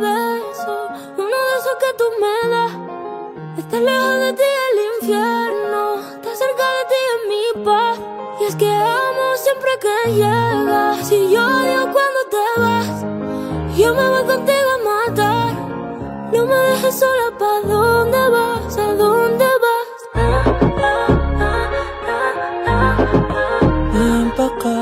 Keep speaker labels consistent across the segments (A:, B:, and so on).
A: beso, uno de esos que tú me das. Estar lejos de ti es el infierno, estar cerca de ti es mi paz. Y es que amo siempre que llegas. Si yo odio cuando te vas, yo me voy contigo a matar. No me dejes sola, ¿pa' dónde vas? ¿A dónde vas?
B: Ven pa' acá.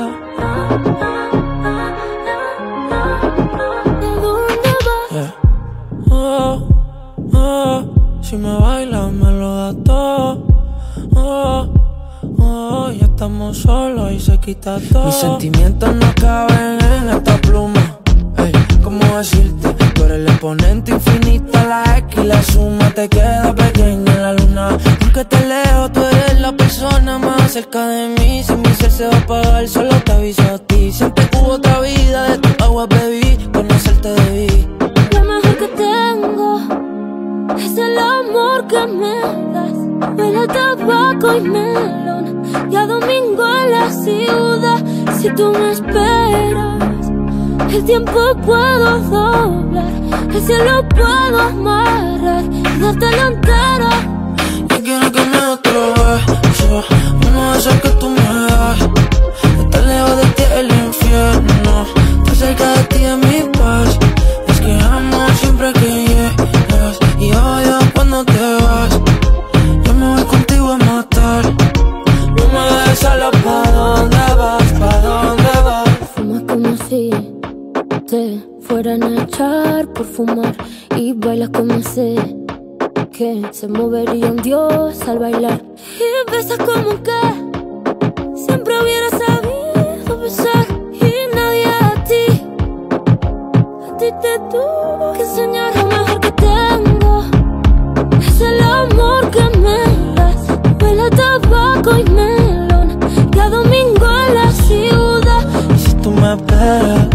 A: ¿A dónde vas?
B: Yeah. Oh, oh, si me bailas me lo das todo. Oh, oh, ya estamos solos y se quita todo. Mis sentimientos no caben en esta pluma. Hey, ¿cómo decirte? Tú eres el exponente infinito, la X y la suma te queda pequeña en la luna. Aunque te lejos, tú eres la persona más cerca de mí. Si mi ser se va a apagar, solo te aviso a ti. Siempre hubo otra vida, de tu agua bebí, conocerte debí.
A: Lo mejor que tengo es el amor que me das. Huele a tabaco y melón, y a domingo en la ciudad. Si tú me esperas, el tiempo puedo doblar, el cielo puedo amarrar y dártelo entero.
B: Yo quiero que me otro beso, uno de esos que tú me das. Estar lejos de ti es el infierno, estar cerca de ti es mi paz. Es que amo siempre que llegas y odio cuando te vas. Yo me voy contigo a matar. No me dejes sola, ¿pa' dónde vas? ¿Pa' dónde vas?
A: Fumas como si te fueran a echar por fumar, y bailas como sé que se movería un dios al bailar. Y besas como que siempre hubiera sabido besar, y nadie a ti te tuvo que enseñar. Lo mejor que tengo es el amor que me das. Huele a tabaco y melón, y a domingo en la ciudad.
B: Y si tú me esperas,